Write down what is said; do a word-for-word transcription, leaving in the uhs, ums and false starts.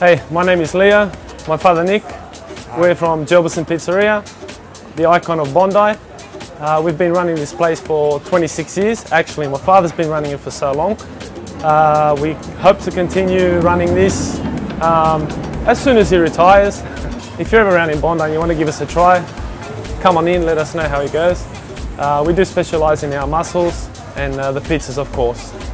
Hey, my name is Leo, my father Nick. We're from Gelbison Pizzeria, the icon of Bondi. Uh, we've been running this place for twenty-six years. Actually, my father's been running it for so long. Uh, we hope to continue running this um, as soon as he retires. If you're ever around in Bondi and you want to give us a try, come on in, let us know how it goes. Uh, we do specialise in our mussels and uh, the pizzas, of course.